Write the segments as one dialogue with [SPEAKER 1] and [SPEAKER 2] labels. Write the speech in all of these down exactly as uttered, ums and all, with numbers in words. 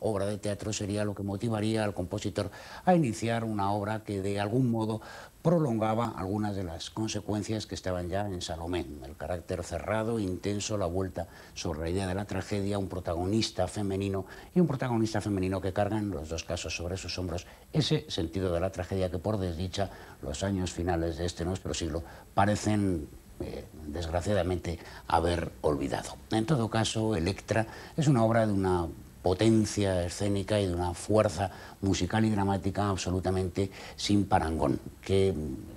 [SPEAKER 1] obra de teatro sería lo que motivaría al compositor a iniciar una obra que de algún modo prolongaba algunas de las consecuencias que estaban ya en Salomé. El carácter cerrado, intenso, la vuelta sobre la idea de la tragedia, un protagonista femenino y un protagonista femenino que cargan en los dos casos sobre sus hombros ese sentido de la tragedia que, por desdicha, los años finales de este nuestro siglo parecen Eh, desgraciadamente haber olvidado. En todo caso, Electra es una obra de una potencia escénica y de una fuerza musical y dramática absolutamente sin parangón, que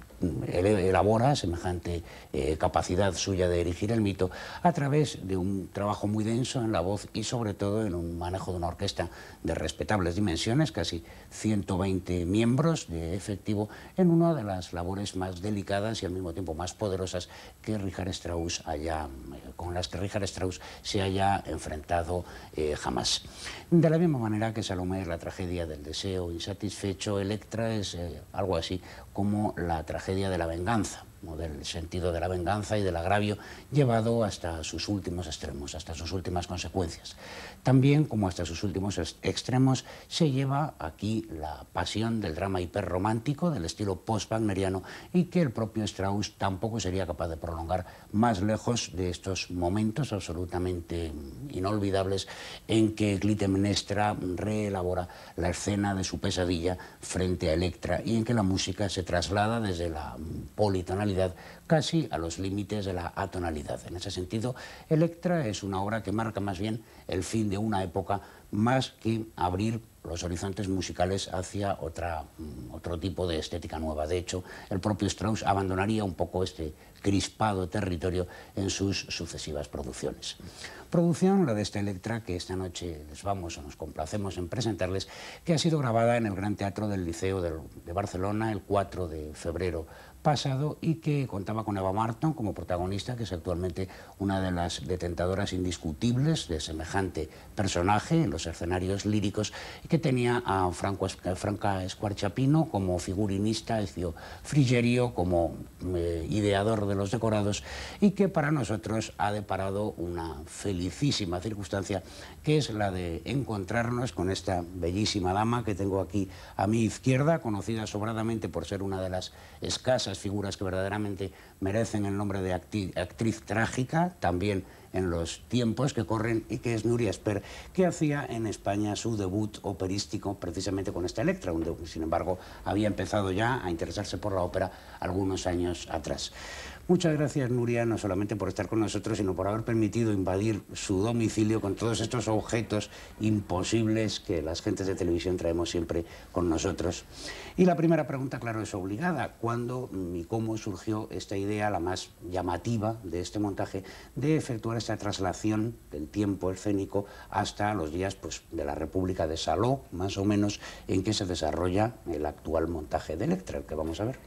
[SPEAKER 1] elabora semejante eh, capacidad suya de erigir el mito a través de un trabajo muy denso en la voz y sobre todo en un manejo de una orquesta de respetables dimensiones, casi ciento veinte miembros de efectivo, en una de las labores más delicadas y al mismo tiempo más poderosas que Richard Strauss haya, con las que Richard Strauss se haya enfrentado eh, jamás. De la misma manera que Salomé es la tragedia del deseo insatisfecho, Electra es eh, algo así como la tragedia de la venganza, o del sentido de la venganza y del agravio llevado hasta sus últimos extremos, hasta sus últimas consecuencias. También, como hasta sus últimos extremos, se lleva aquí la pasión del drama hiperromántico, del estilo post-wagneriano, y que el propio Strauss tampoco sería capaz de prolongar más lejos de estos momentos absolutamente inolvidables en que Clitemnestra reelabora la escena de su pesadilla frente a Electra y en que la música se traslada desde la politonalidad casi a los límites de la atonalidad. En ese sentido, Electra es una obra que marca más bien el fin de una época más que abrir los horizontes musicales hacia otra, otro tipo de estética nueva. De hecho, el propio Strauss abandonaría un poco este crispado territorio en sus sucesivas producciones. Producción, la de esta Electra, que esta noche les vamos o nos complacemos en presentarles, que ha sido grabada en el Gran Teatro del Liceo de, de Barcelona el cuatro de febrero pasado y que contaba con Eva Marton como protagonista, que es actualmente una de las detentadoras indiscutibles de semejante personaje en los escenarios líricos, y que tenía a Franco, Franca Squarciapino como figurinista, Ezio Frigerio como eh, ideador de los decorados, y que para nosotros ha deparado una felicísima circunstancia, que es la de encontrarnos con esta bellísima dama que tengo aquí a mi izquierda, conocida sobradamente por ser una de las escasas figuras que verdaderamente merecen el nombre de actriz, actriz trágica, también en los tiempos que corren, y que es Nuria Esper, que hacía en España su debut operístico precisamente con esta Electra, donde, sin embargo, había empezado ya a interesarse por la ópera algunos años atrás. Muchas gracias, Nuria, no solamente por estar con nosotros, sino por haber permitido invadir su domicilio con todos estos objetos imposibles que las gentes de televisión traemos siempre con nosotros. Y la primera pregunta, claro, es obligada. ¿Cuándo y cómo surgió esta idea, la más llamativa de este montaje, de efectuar esta traslación del tiempo escénico hasta los días pues, de la República de Saló, más o menos, en que se desarrolla el actual montaje de Electra, el que vamos a ver?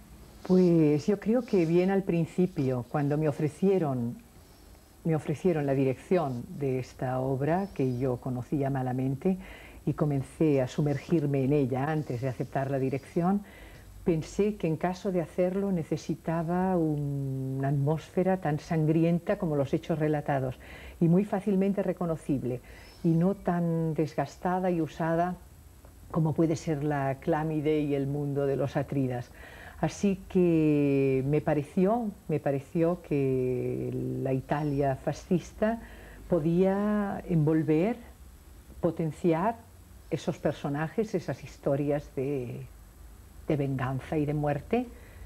[SPEAKER 2] Pues yo creo que bien al principio, cuando me ofrecieron, me ofrecieron la dirección de esta obra, que yo conocía malamente, y comencé a sumergirme en ella antes de aceptar la dirección, pensé que en caso de hacerlo necesitaba un, una atmósfera tan sangrienta como los hechos relatados, y muy fácilmente reconocible, y no tan desgastada y usada como puede ser la Clámide y el mundo de los Atridas. Así que me pareció, me pareció que la Italia fascista podía envolver, potenciar esos personajes, esas historias de, de venganza y de muerte,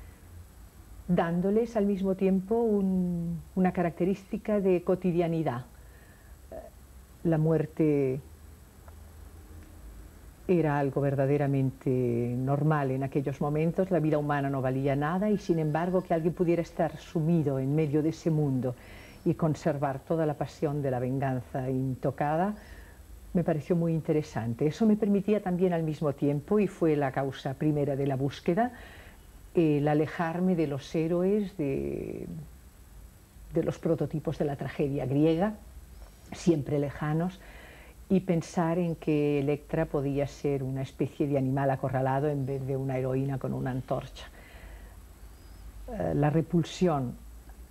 [SPEAKER 2] dándoles al mismo tiempo un, una característica de cotidianidad. La muerte era algo verdaderamente normal en aquellos momentos, la vida humana no valía nada, y sin embargo que alguien pudiera estar sumido en medio de ese mundo y conservar toda la pasión de la venganza intocada, me pareció muy interesante. Eso me permitía también al mismo tiempo, y fue la causa primera de la búsqueda, el alejarme de los héroes, de, de los prototipos de la tragedia griega, siempre lejanos, y pensar en que Electra podía ser una especie de animal acorralado en vez de una heroína con una antorcha. Eh, la repulsión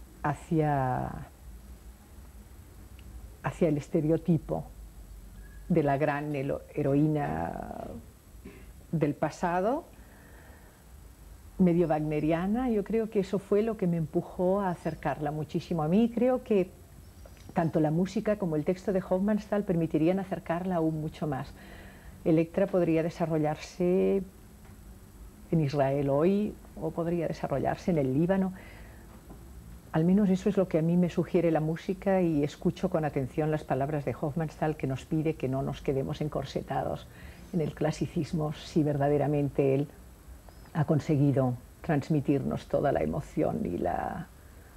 [SPEAKER 2] hacia, hacia el estereotipo de la gran heroína del pasado, medio wagneriana. Yo creo que eso fue lo que me empujó a acercarla muchísimo a mí. Creo que tanto la música como el texto de Hofmannsthal permitirían acercarla aún mucho más. Electra podría desarrollarse en Israel hoy o podría desarrollarse en el Líbano. Al menos eso es lo que a mí me sugiere la música, y escucho con atención las palabras de Hofmannsthal, que nos pide que no nos quedemos encorsetados en el clasicismo si verdaderamente él ha conseguido transmitirnos toda la emoción y la,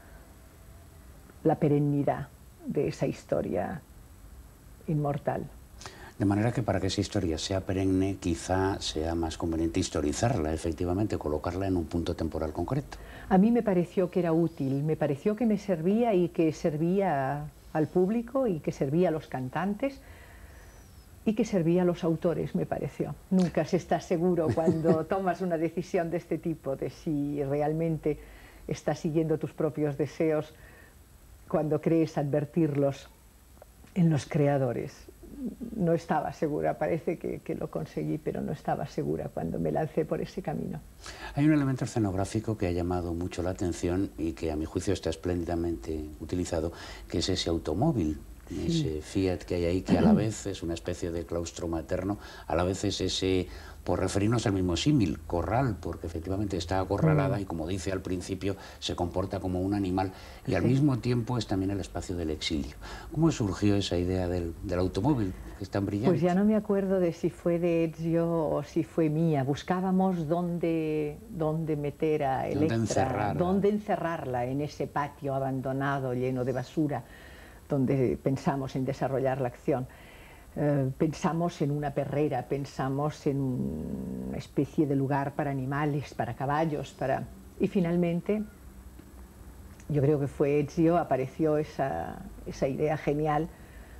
[SPEAKER 2] la perennidad de esa historia inmortal.
[SPEAKER 1] De manera que para que esa historia sea perenne, quizá sea más conveniente historizarla, efectivamente, colocarla en un punto temporal concreto.
[SPEAKER 2] A mí me pareció que era útil, me pareció que me servía y que servía al público y que servía a los cantantes y que servía a los autores, me pareció. Nunca se está seguro cuando tomas una decisión de este tipo, de si realmente estás siguiendo tus propios deseos cuando crees advertirlos en los creadores. No estaba segura, parece que, que lo conseguí, pero no estaba segura cuando me lancé por ese camino.
[SPEAKER 1] Hay un elemento escenográfico que ha llamado mucho la atención y que a mi juicio está espléndidamente utilizado, que es ese automóvil, sí. Ese Fiat que hay ahí, que a la vez es una especie de claustro materno, a la vez es ese, por referirnos al mismo símil, corral, porque efectivamente está acorralada mm. y, como dice al principio, se comporta como un animal, y al sí. mismo tiempo es también el espacio del exilio. ¿Cómo surgió esa idea del, del automóvil, que es tan brillante?
[SPEAKER 2] Pues ya no me acuerdo de si fue de Ezio o si fue mía. Buscábamos dónde, dónde meter a Electra,
[SPEAKER 1] dónde encerrarla.
[SPEAKER 2] dónde encerrarla en ese patio abandonado, lleno de basura, donde pensamos en desarrollar la acción. Eh, pensamos en una perrera, pensamos en una especie de lugar para animales, para caballos, para... y finalmente, yo creo que fue Ezio, apareció esa, esa idea genial,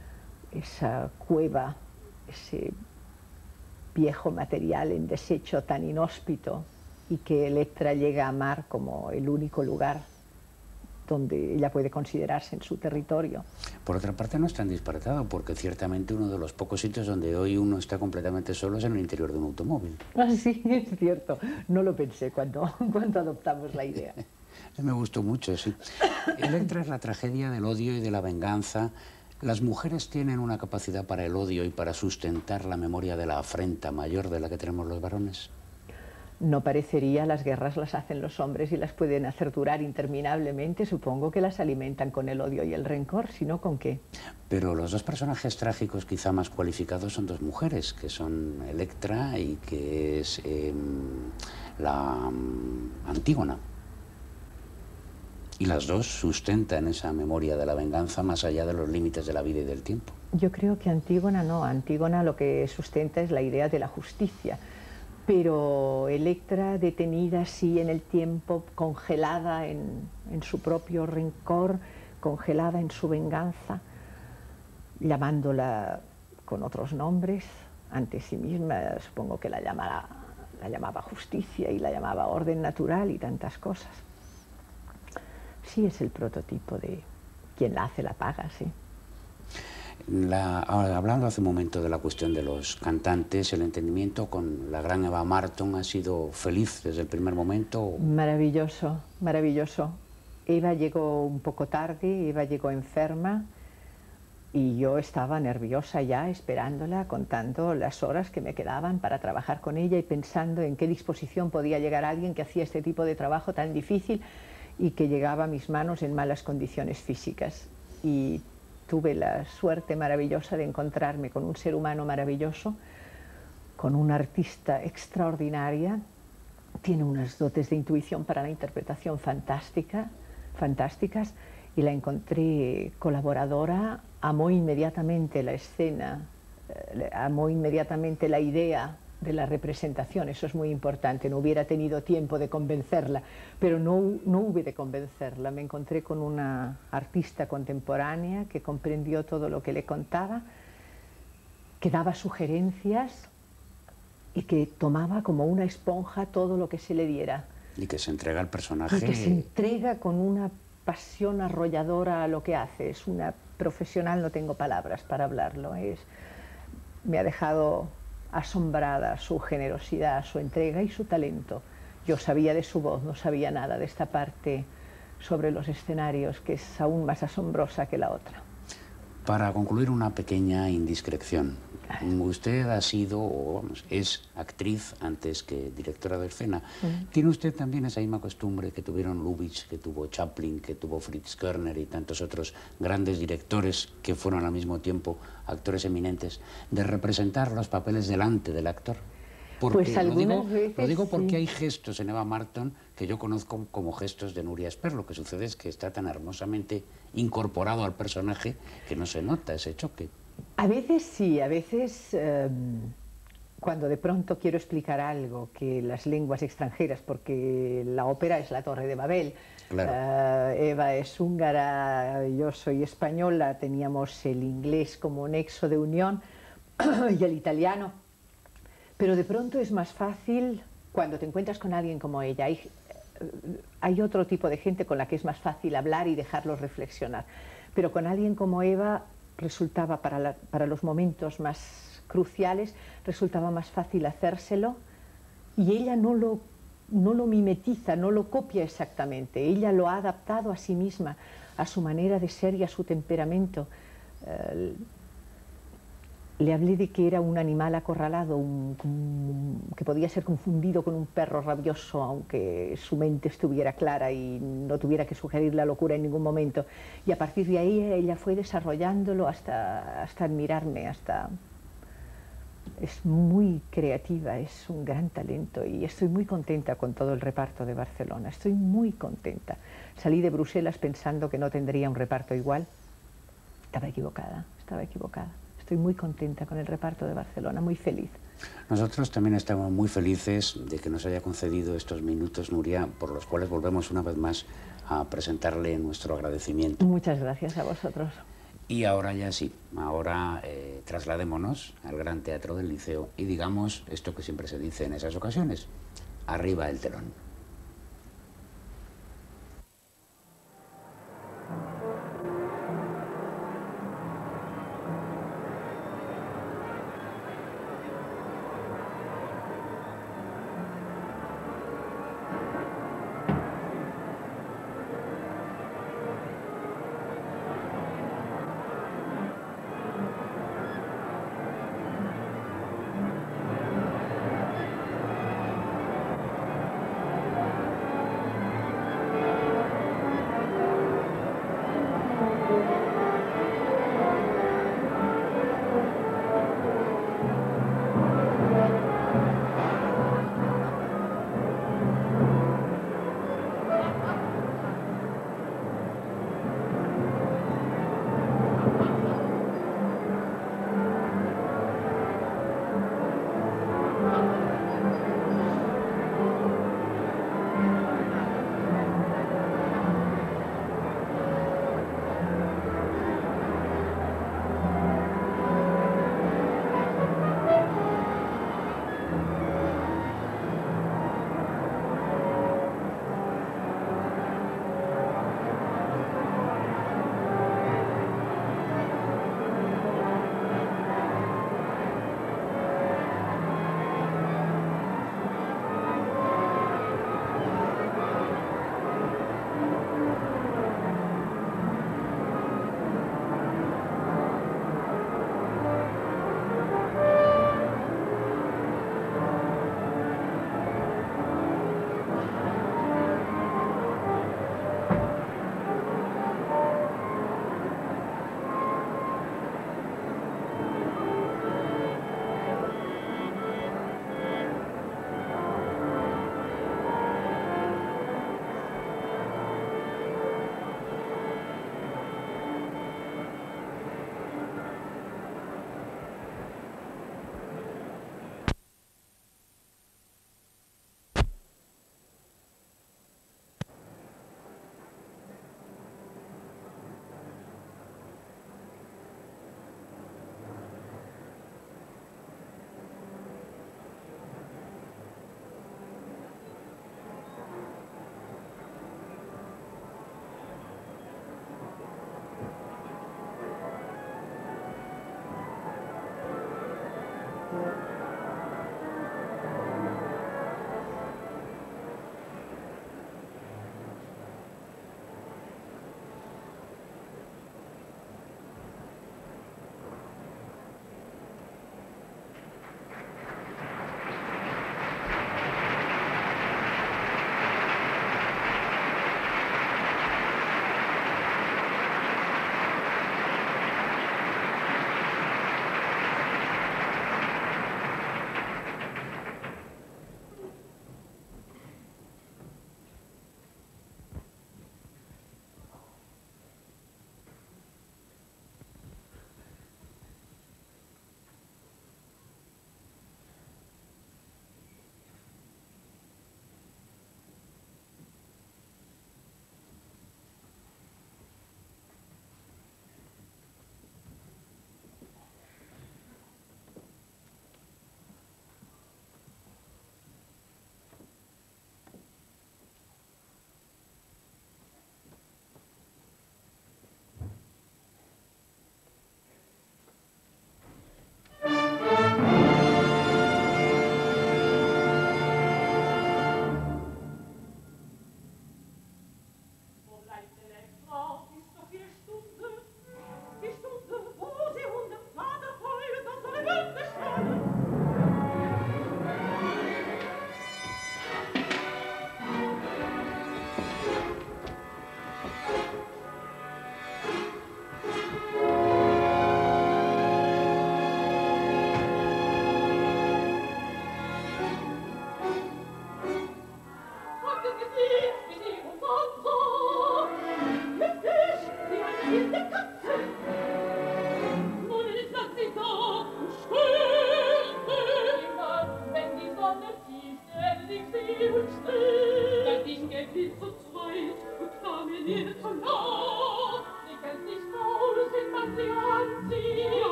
[SPEAKER 2] esa cueva, ese viejo material en desecho tan inhóspito, y que Electra llega a amar como el único lugar donde ella puede considerarse en su territorio.
[SPEAKER 1] Por otra parte, no es tan disparatado, porque ciertamente uno de los pocos sitios donde hoy uno está completamente solo es en el interior de un automóvil.
[SPEAKER 2] Ah, sí, es cierto. No lo pensé cuando, cuando adoptamos la idea.
[SPEAKER 1] Me gustó mucho, sí. Electra es la tragedia del odio y de la venganza. ¿Las mujeres tienen una capacidad para el odio y para sustentar la memoria de la afrenta mayor de la que tenemos los varones?
[SPEAKER 2] No parecería, las guerras las hacen los hombres y las pueden hacer durar interminablemente. Supongo que las alimentan con el odio y el rencor, si no, ¿con qué?
[SPEAKER 1] Pero los dos personajes trágicos quizá más cualificados son dos mujeres, que son Electra y que es eh, la um, Antígona. Y las dos sustentan esa memoria de la venganza más allá de los límites de la vida y del tiempo.
[SPEAKER 2] Yo creo que Antígona no. Antígona lo que sustenta es la idea de la justicia. Pero Electra, detenida así en el tiempo, congelada en, en su propio rencor, congelada en su venganza, llamándola con otros nombres ante sí misma, supongo que la llamaba, la llamaba justicia y la llamaba orden natural y tantas cosas. Sí, es el prototipo de quien la hace la paga, sí.
[SPEAKER 1] La, hablando hace un momento de la cuestión de los cantantes, el entendimiento con la gran Eva Marton ha sido feliz desde el primer momento.
[SPEAKER 2] Maravilloso, maravilloso. Eva llegó un poco tarde, Eva llegó enferma y yo estaba nerviosa ya esperándola, contando las horas que me quedaban para trabajar con ella y pensando en qué disposición podía llegar alguien que hacía este tipo de trabajo tan difícil y que llegaba a mis manos en malas condiciones físicas. Y tuve la suerte maravillosa de encontrarme con un ser humano maravilloso, con una artista extraordinaria, tiene unas dotes de intuición para la interpretación fantástica, fantásticas, y la encontré colaboradora, amó inmediatamente la escena, eh, amó inmediatamente la idea de la representación, eso es muy importante. No hubiera tenido tiempo de convencerla, pero no, no hube de convencerla. Me encontré con una artista contemporánea que comprendió todo lo que le contaba, que daba sugerencias y que tomaba como una esponja todo lo que se le diera.
[SPEAKER 1] Y que se entrega al personaje.
[SPEAKER 2] Y que se entrega con una pasión arrolladora a lo que hace. Es una profesional, no tengo palabras para hablarlo. Es me ha dejado asombrada su generosidad, su entrega y su talento. Yo sabía de su voz, no sabía nada de esta parte sobre los escenarios, que es aún más asombrosa que la otra.
[SPEAKER 1] Para concluir, una pequeña indiscreción. Usted ha sido, o vamos, es actriz antes que directora de escena. Uh-huh. ¿Tiene usted también esa misma costumbre que tuvieron Lubitsch, que tuvo Chaplin, que tuvo Fritz Körner y tantos otros grandes directores que fueron al mismo tiempo actores eminentes, de representar los papeles delante del actor? Porque
[SPEAKER 2] pues
[SPEAKER 1] lo digo,
[SPEAKER 2] veces,
[SPEAKER 1] lo digo porque
[SPEAKER 2] sí.
[SPEAKER 1] hay gestos en Eva Marton que yo conozco como gestos de Nuria Esper. Lo que sucede es que está tan hermosamente incorporado al personaje que no se nota ese choque.
[SPEAKER 2] A veces sí, a veces eh, cuando de pronto quiero explicar algo que las lenguas extranjeras, porque la ópera es la Torre de Babel,
[SPEAKER 1] claro.
[SPEAKER 2] eh, Eva es húngara, yo soy española, teníamos el inglés como nexo de unión y el italiano. Pero de pronto es más fácil cuando te encuentras con alguien como ella. Hay, hay otro tipo de gente con la que es más fácil hablar y dejarlos reflexionar. Pero con alguien como Eva resultaba, para, la, para los momentos más cruciales, resultaba más fácil hacérselo. Y ella no lo, no lo mimetiza, no lo copia exactamente. Ella lo ha adaptado a sí misma, a su manera de ser y a su temperamento. Eh, Le hablé de que era un animal acorralado, un, un, que podía ser confundido con un perro rabioso, aunque su mente estuviera clara y no tuviera que sugerir la locura en ningún momento. Y a partir de ahí ella fue desarrollándolo hasta, hasta admirarme, hasta... Es muy creativa, es un gran talento y estoy muy contenta con todo el reparto de Barcelona, estoy muy contenta. Salí de Bruselas pensando que no tendría un reparto igual. Estaba equivocada, estaba equivocada. Estoy muy contenta con el reparto de Barcelona, muy feliz.
[SPEAKER 1] Nosotros también estamos muy felices de que nos haya concedido estos minutos, Nuria, por los cuales volvemos una vez más a presentarle nuestro agradecimiento.
[SPEAKER 2] Muchas gracias a vosotros.
[SPEAKER 1] Y ahora ya sí, ahora eh, trasladémonos al Gran Teatro del Liceo y digamos esto que siempre se dice en esas ocasiones: arriba el telón.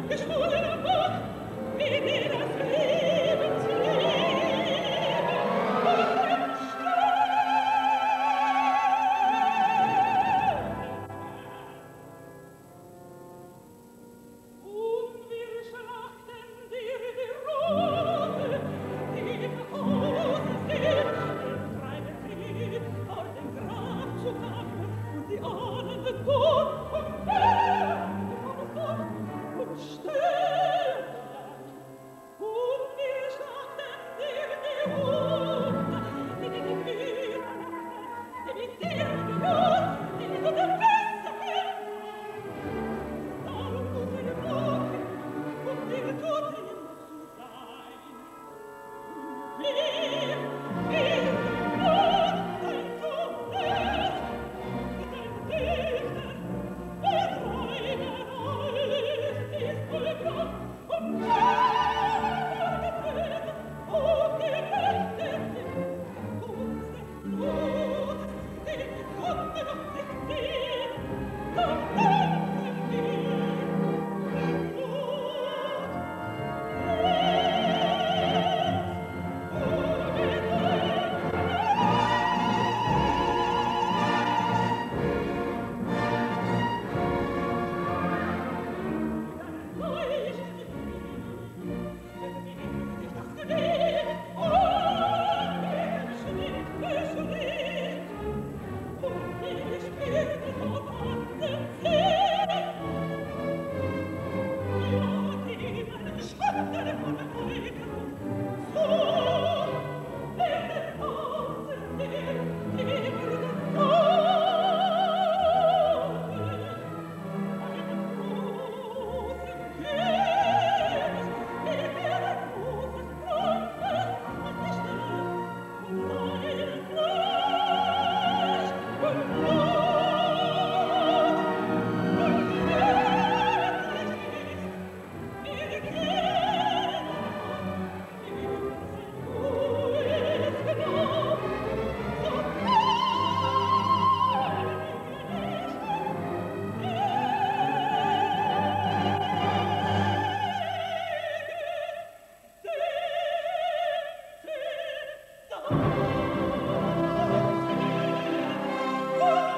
[SPEAKER 3] Oh!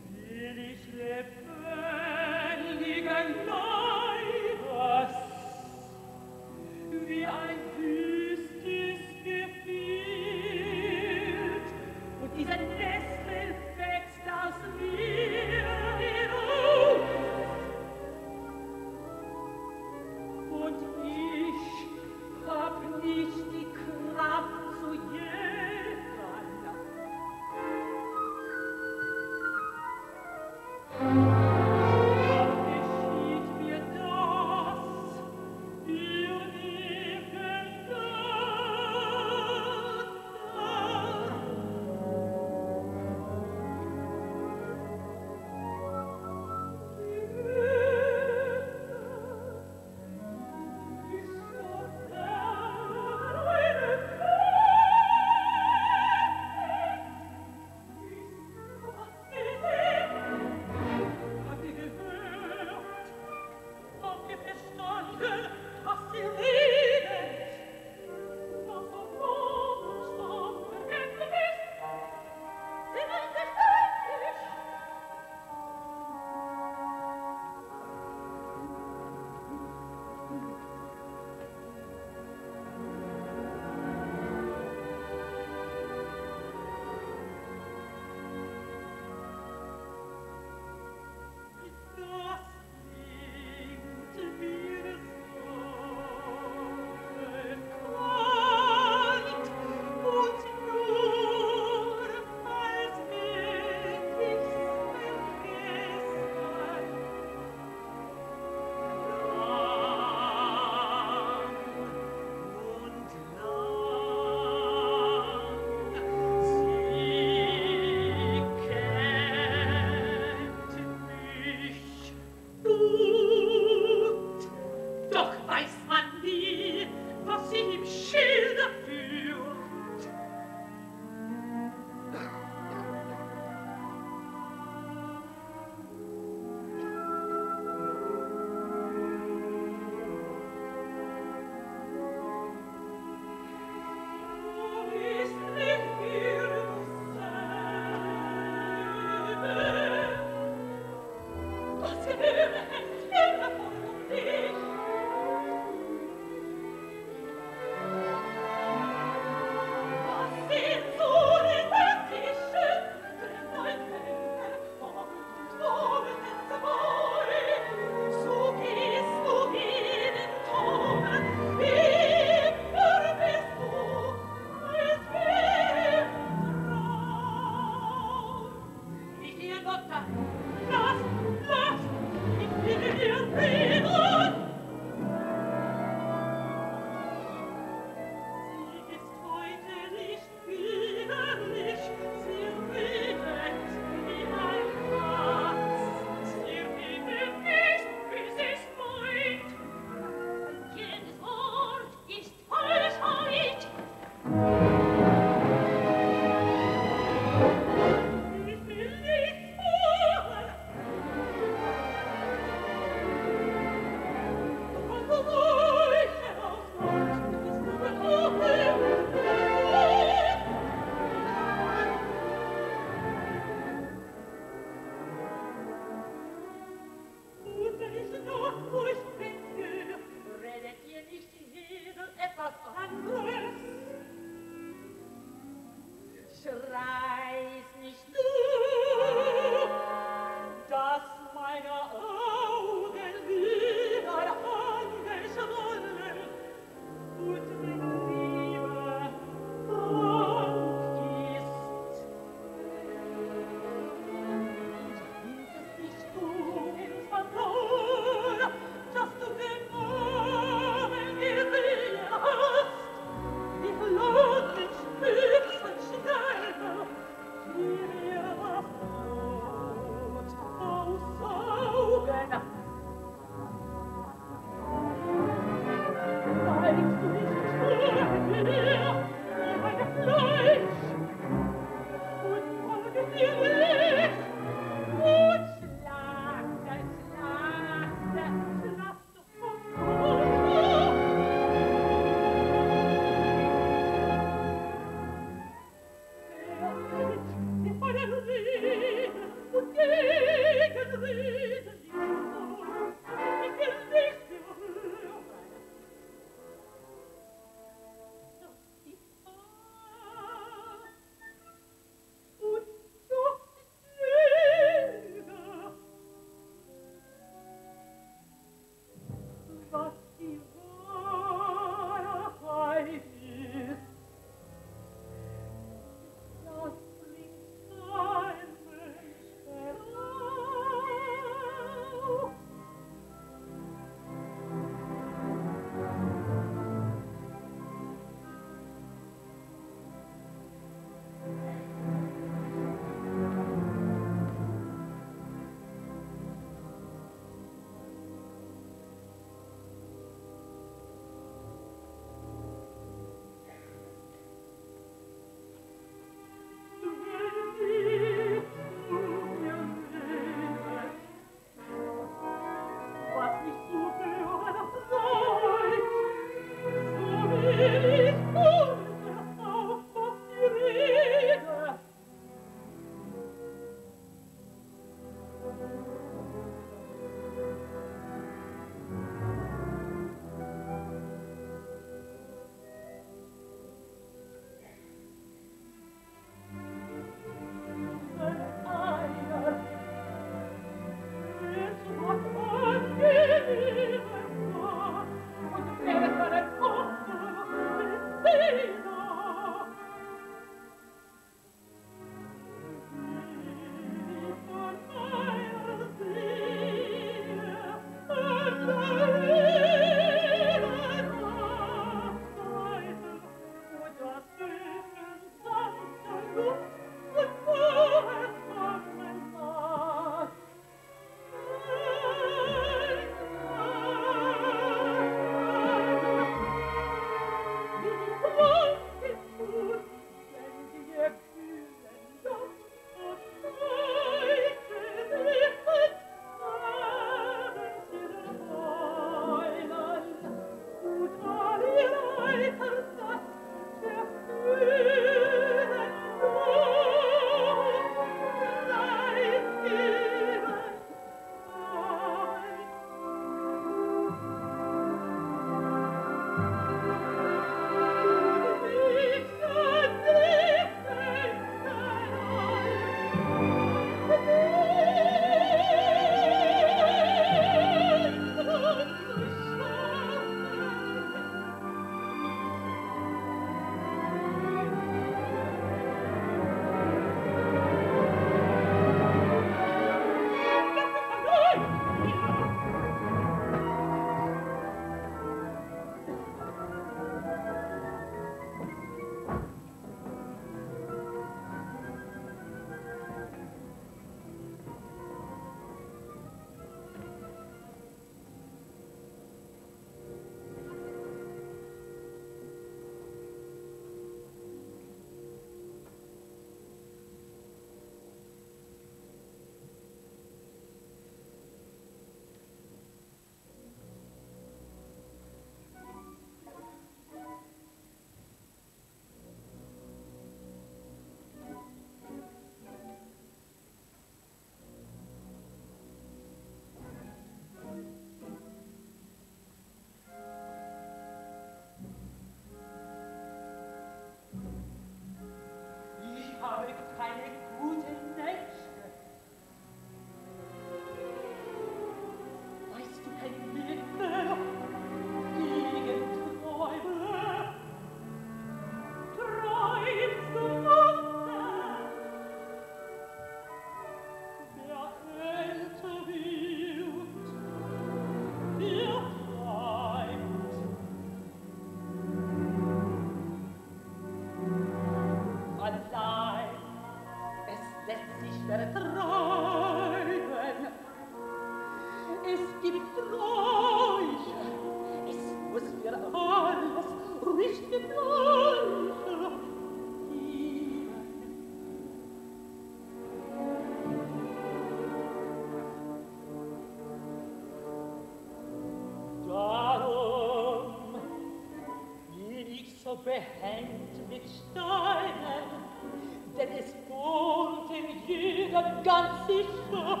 [SPEAKER 3] behängt mit Steinen, denn es wohnt in jedem ganz sicher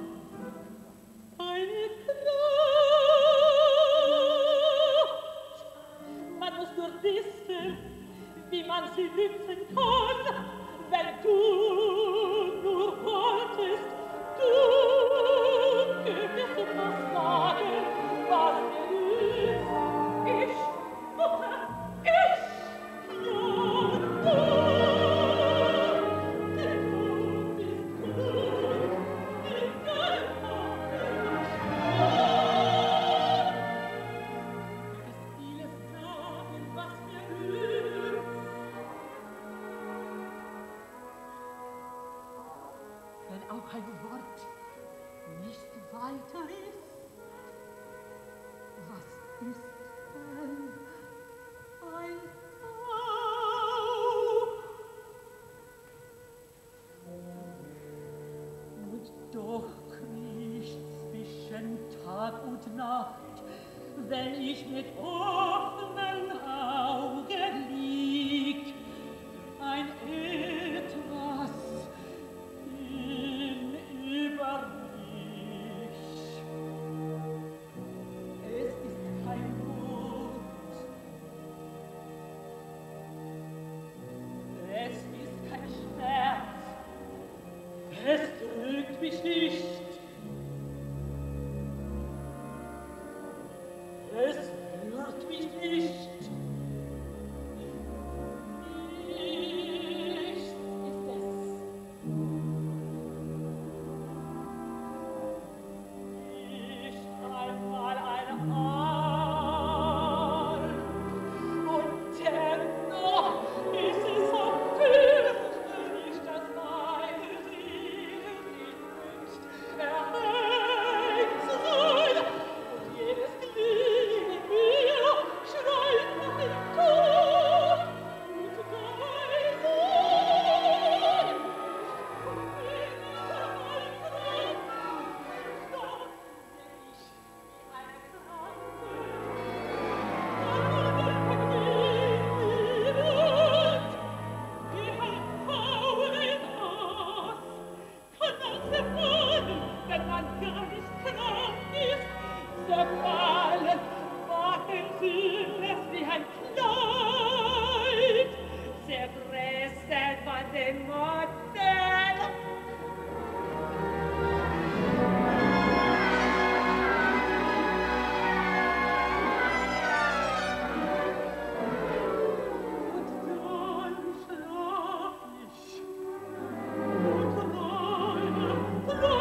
[SPEAKER 3] eine Kraft. Man muss nur wissen, wie man sie nützen kann, wenn du nur wolltest, du könntest etwas sagen, was mir ist. Ich, Mutter, ich, ja, du, denn du bist gut, wie dein Vater ist. Du willst vieles sagen, was mir ist. Wenn auch ein Wort nicht weiter ist, was ist denn ein Hauch? Und doch kriecht's zwischen Tag und Nacht, wenn ich mit offenen Augen lieg, ein Etwas hinüber mich. Es ist kein Wort, es ist kein Schmerz, es drückt mich nicht, es rührt mich nicht. Nichts ist es. Nicht einmal ein Arm. Und dennoch ist es so fürchterlich, dass meine Seele sich wünscht, erhängt zu sein. Und jedes Glied in mir schreit nach dem Tod. Und leise, und bin ich einmal krank, doch bin ich wie eine Kranke. Wenn man gar nicht krank ist, zerfallen, machen sie es wie ein Kleid, zerfressen von den Motten. Und dann schlaf ich und träume, träume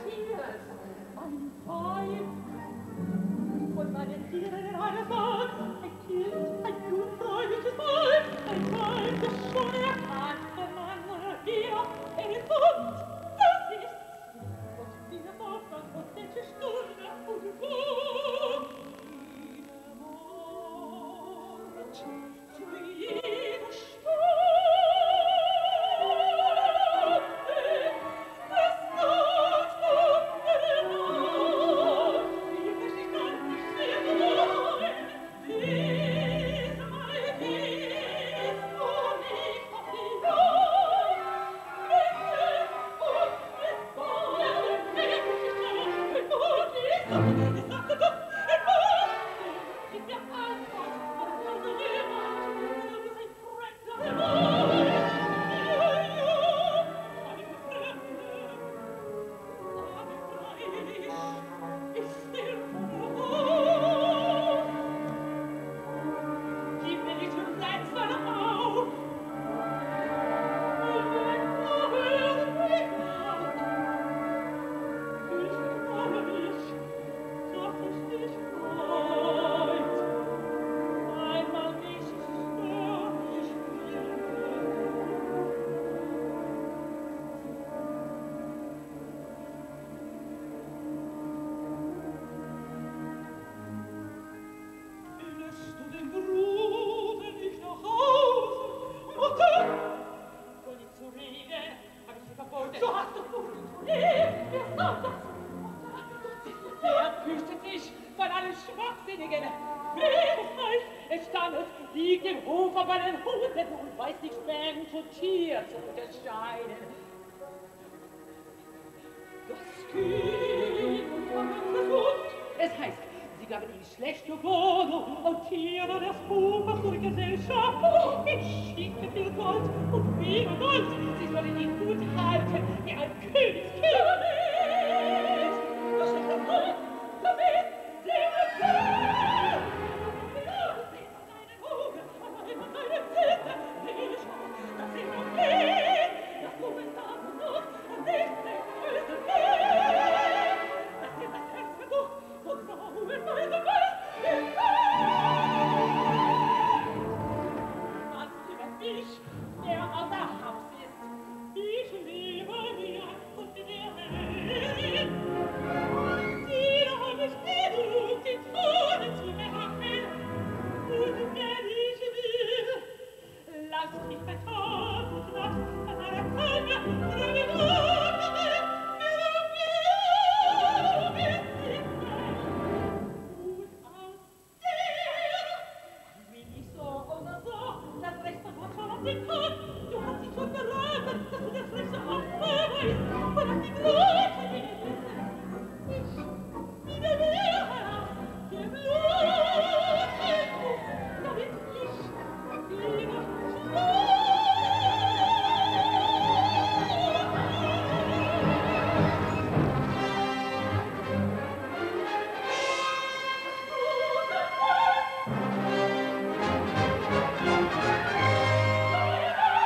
[SPEAKER 3] Thank you.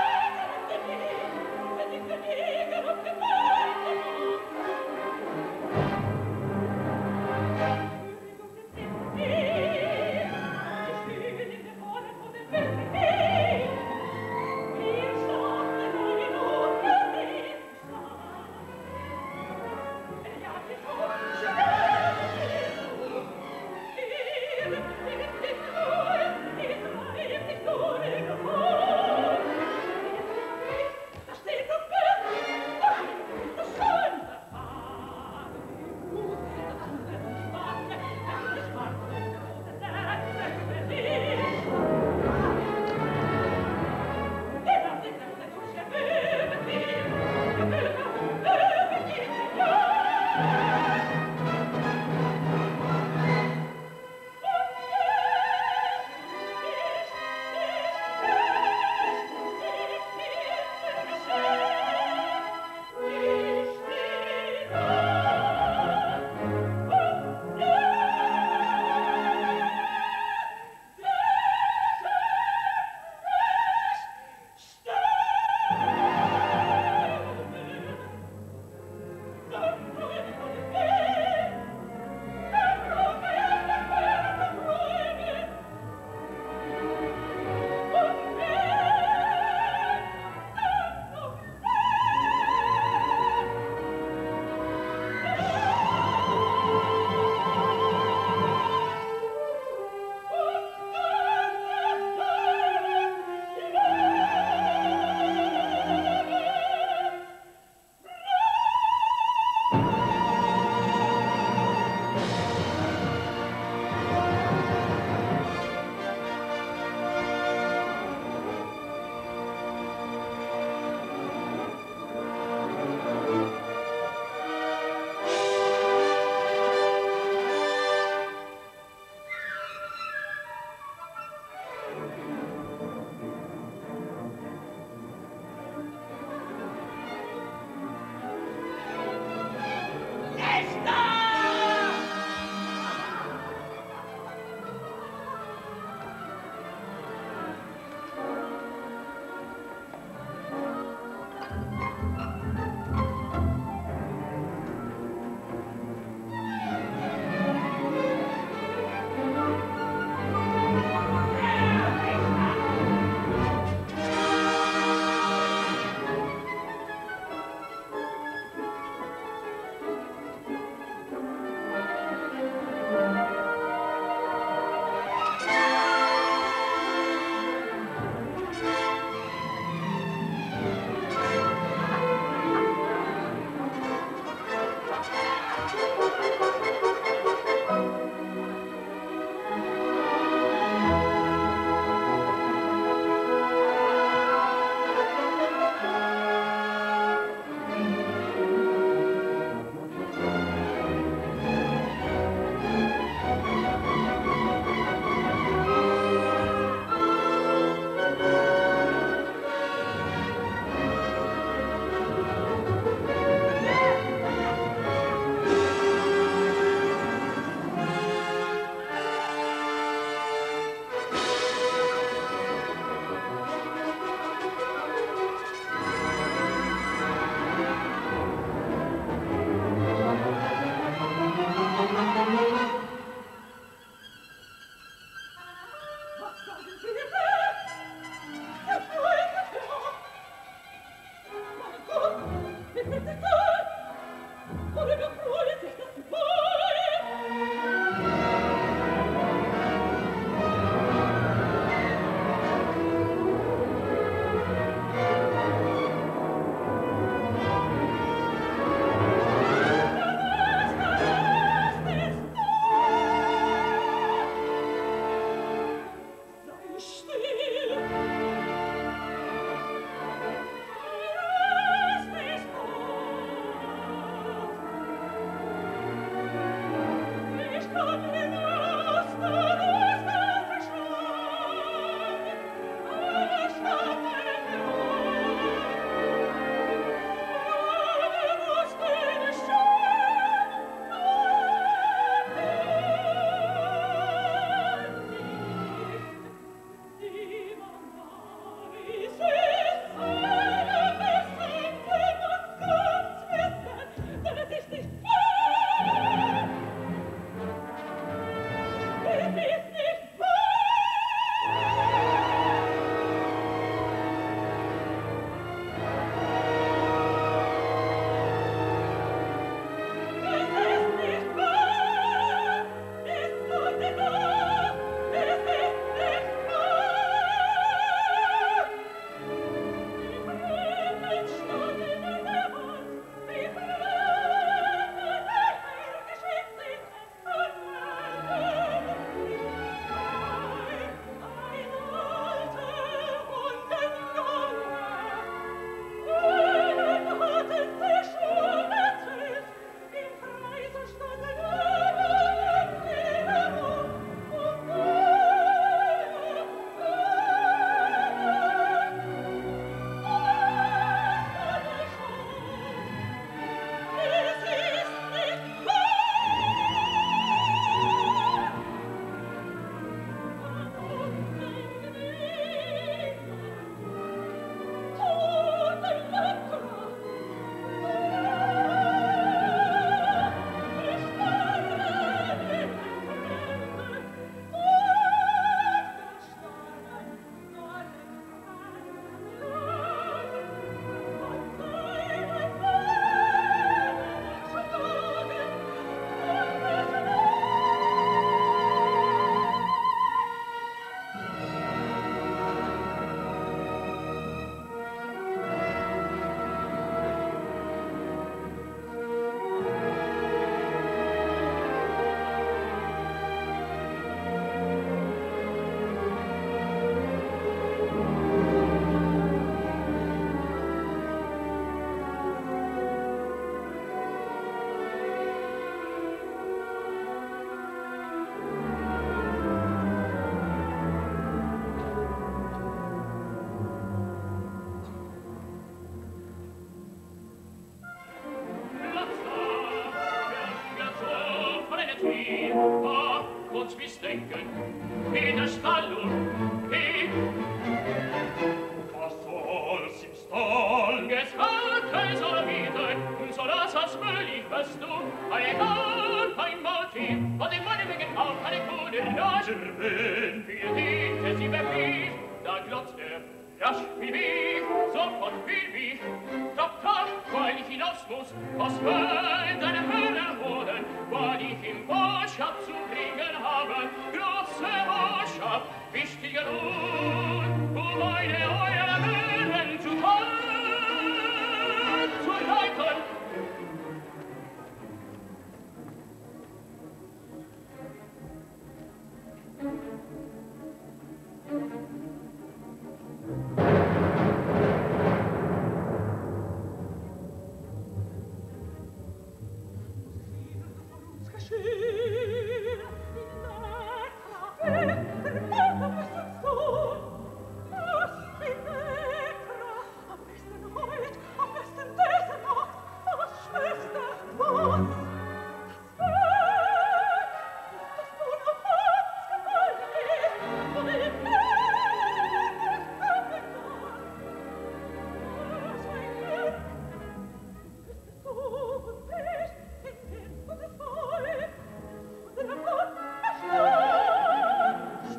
[SPEAKER 3] Oh,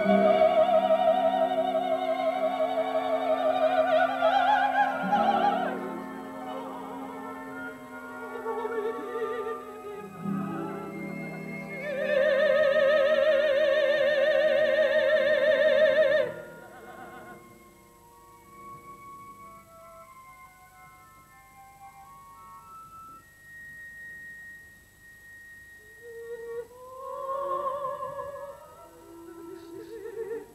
[SPEAKER 3] Thank you.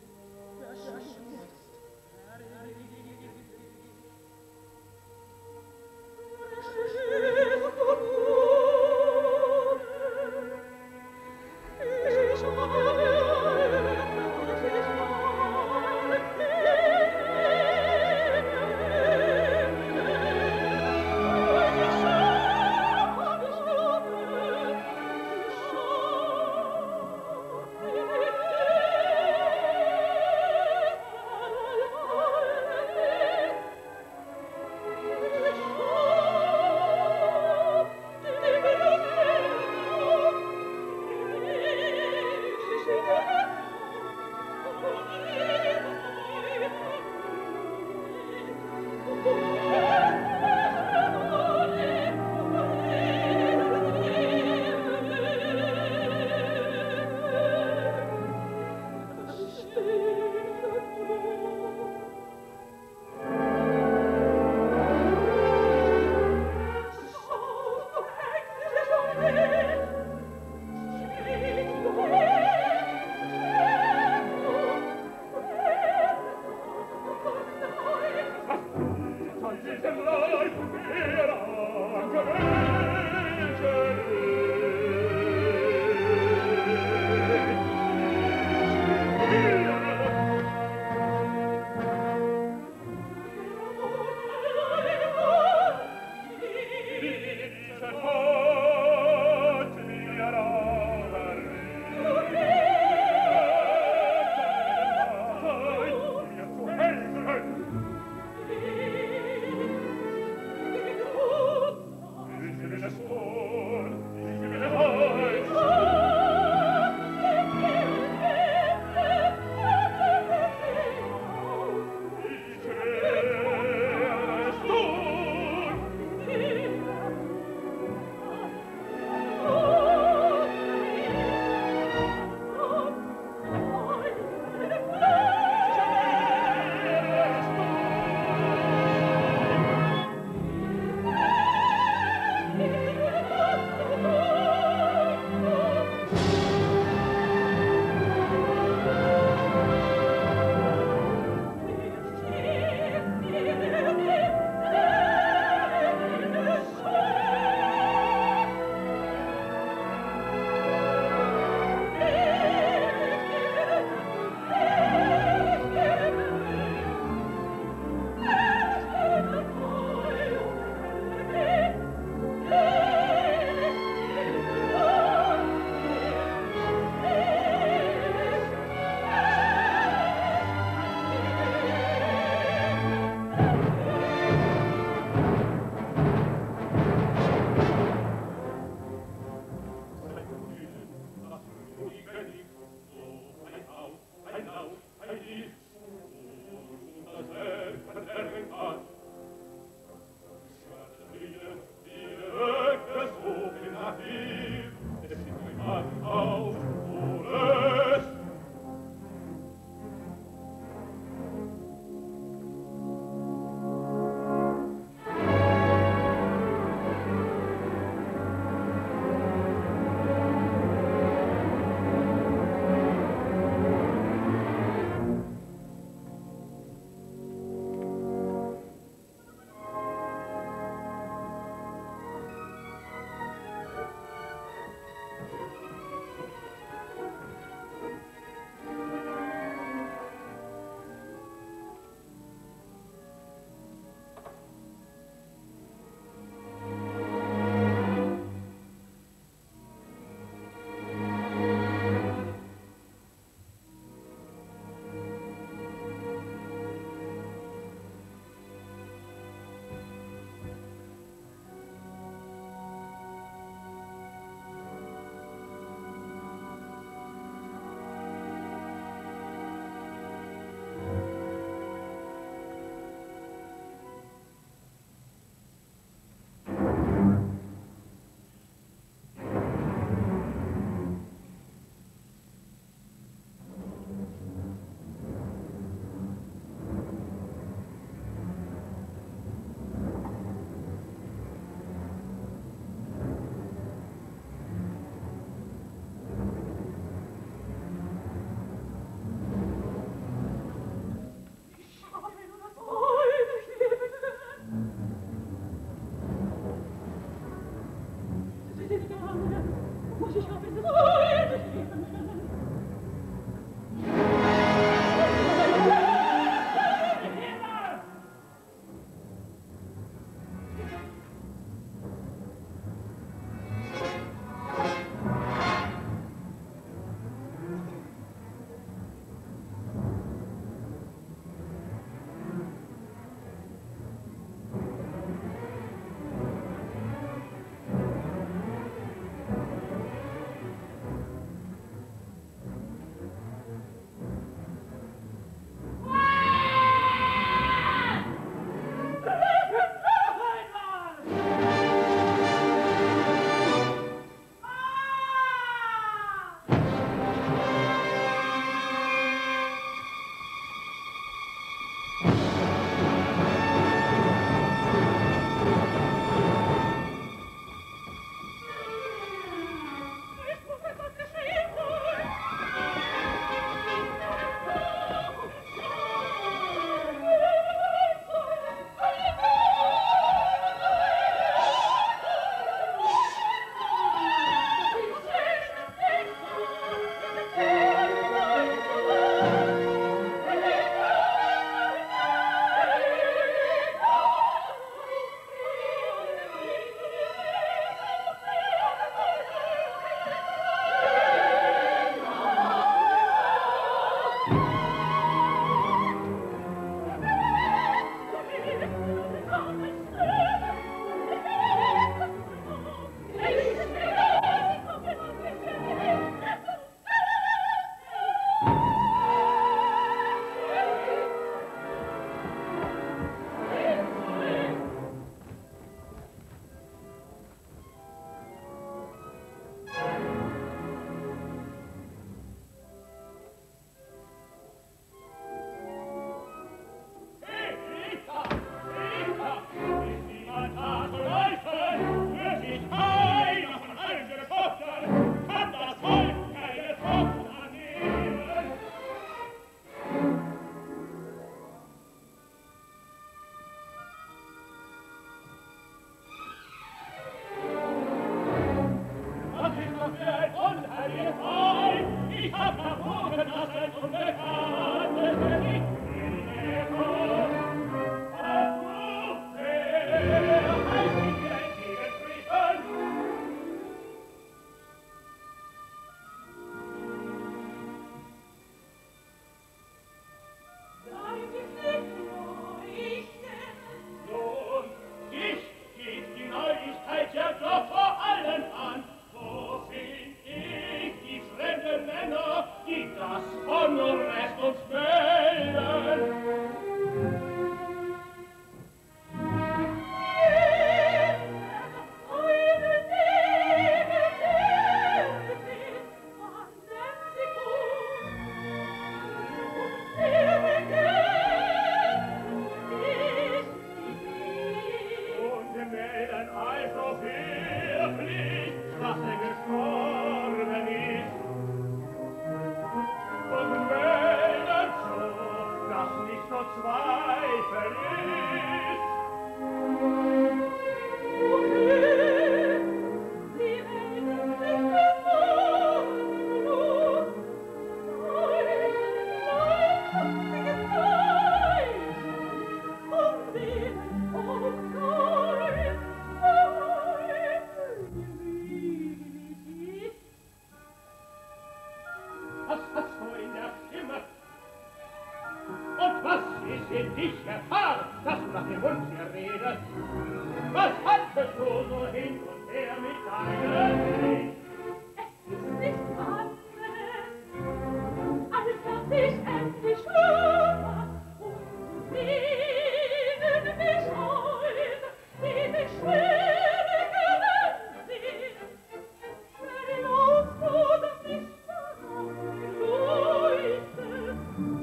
[SPEAKER 3] wird dich erfahren, dass du nach dem Wunsch erredet. Was hattest du so hin und her mit deinem Weg?
[SPEAKER 4] Es ist nicht anderes, als dass ich endlich höre und sehnen mich ein, die mich schwere sind. Verlaufst du doch nicht daran, Leute.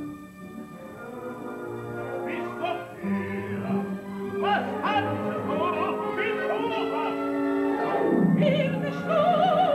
[SPEAKER 3] Bist du hier? Was hattest du mit Ober?
[SPEAKER 4] In der Stunde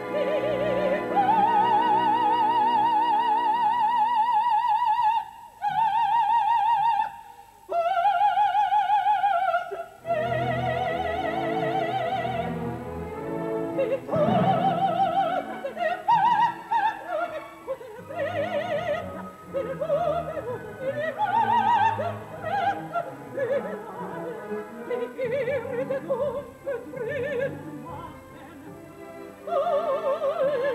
[SPEAKER 4] Oh,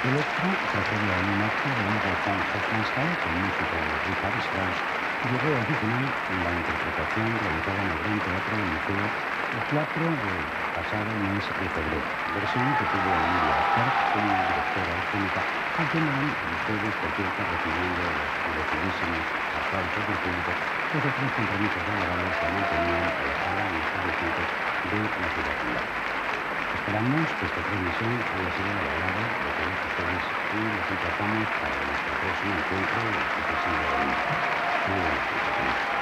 [SPEAKER 1] Electra, procedia en un acto de un von Hofmannsthal con música de Richard Strauss, llegó al final la interpretación realizada en el Gran Teatro del Liceo el cuatro de pasado mes de febrero, versión que tuvo a Emilia Stark como directora escénica, a quien dan ustedes, por cierto, recibiendo los merecidísimos aplausos del público, pues otros compromisos laborales se mantenían alejada en estos recintos de la ciudad condal. Esperamos que esta transmisión haya sido la agrado de todos ustedes y los emplazamos para nuestro próximo encuentro el sucesivo domingo. Muy buenas noches.